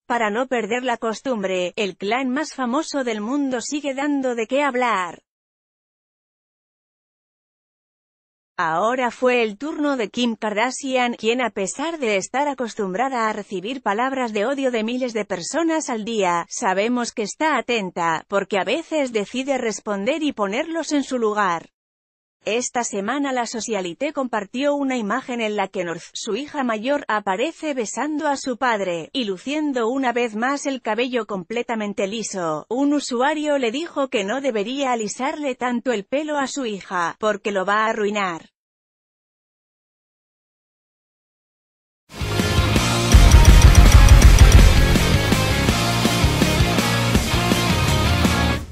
Para no perder la costumbre, el clan más famoso del mundo sigue dando de qué hablar. Ahora fue el turno de Kim Kardashian, quien a pesar de estar acostumbrada a recibir palabras de odio de miles de personas al día, sabemos que está atenta, porque a veces decide responder y ponerlos en su lugar. Esta semana la socialité compartió una imagen en la que North, su hija mayor, aparece besando a su padre, y luciendo una vez más el cabello completamente liso. Un usuario le dijo que no debería alisarle tanto el pelo a su hija, porque lo va a arruinar.